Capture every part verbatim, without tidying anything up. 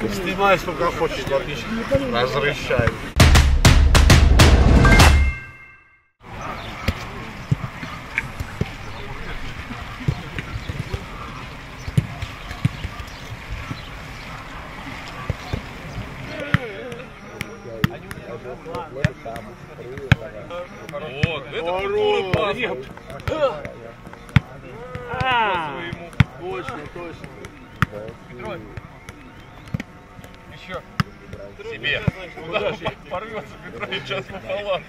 Снимай сколько хочешь, подписчик. Разрешай. Вот, это культура паса. А, точно, точно. Петрович. Еще. Себе. Куда порвется Петрович сейчас по халату.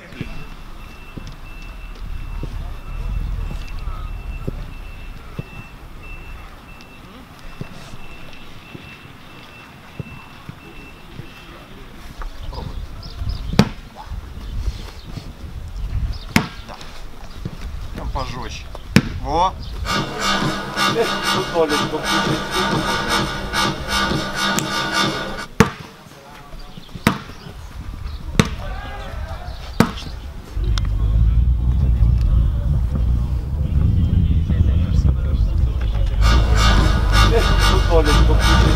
Там пожестче. Во! Футболечку включить. Футболечку включить.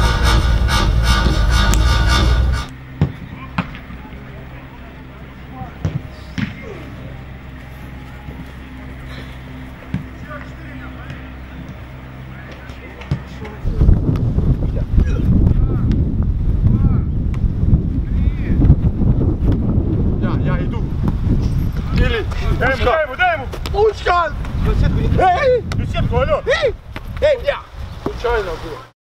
Дай ему, дай ему, дай ему! Лучка! Эй! Сетку, алло! Эй, бля! Случайно было.